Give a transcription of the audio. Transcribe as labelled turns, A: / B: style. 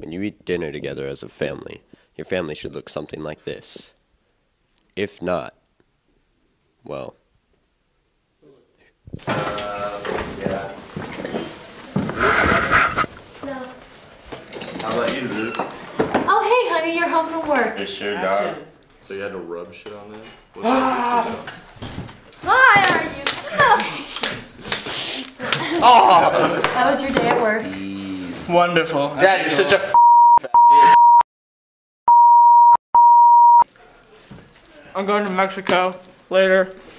A: When you eat dinner together as a family, your family should look something like this. If not, well...
B: Yeah.
C: No.
B: How about you, Luke?
C: Oh, hey, honey, you're home from work.
B: You sure, dog?
D: So you had to rub shit on that?
C: Why are you smoking?
B: Oh!
C: How was your day at work?
E: Wonderful.
B: Dad, you're such a
E: I'm going to Mexico later.